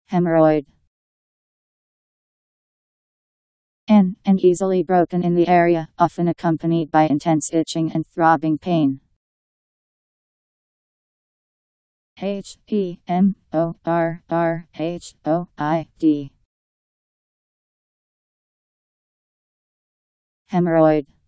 Hemorrhoid. An easily broken in the area, often accompanied by intense itching and throbbing pain. Hemorrhoid. Hemorrhoid.